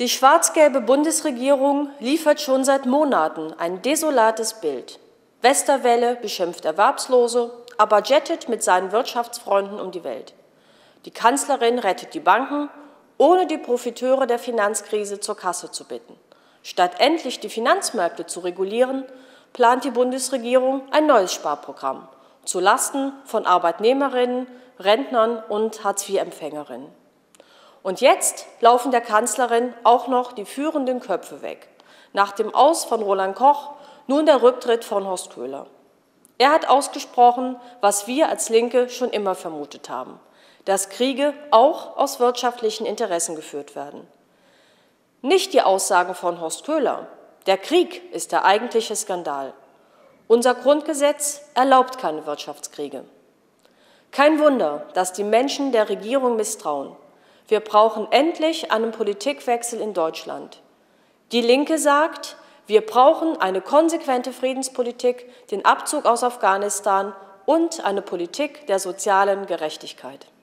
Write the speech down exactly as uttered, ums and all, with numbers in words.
Die schwarz-gelbe Bundesregierung liefert schon seit Monaten ein desolates Bild. Westerwelle beschimpft Erwerbslose, aber jettet mit seinen Wirtschaftsfreunden um die Welt. Die Kanzlerin rettet die Banken, ohne die Profiteure der Finanzkrise zur Kasse zu bitten. Statt endlich die Finanzmärkte zu regulieren, plant die Bundesregierung ein neues Sparprogramm zu Lasten von Arbeitnehmerinnen, Rentnern und Hartz-vier-Empfängerinnen. Und jetzt laufen der Kanzlerin auch noch die führenden Köpfe weg. Nach dem Aus von Roland Koch nun der Rücktritt von Horst Köhler. Er hat ausgesprochen, was wir als Linke schon immer vermutet haben, dass Kriege auch aus wirtschaftlichen Interessen geführt werden. Nicht die Aussagen von Horst Köhler. Der Krieg ist der eigentliche Skandal. Unser Grundgesetz erlaubt keine Wirtschaftskriege. Kein Wunder, dass die Menschen der Regierung misstrauen. Wir brauchen endlich einen Politikwechsel in Deutschland. Die Linke sagt, wir brauchen eine konsequente Friedenspolitik, den Abzug aus Afghanistan und eine Politik der sozialen Gerechtigkeit.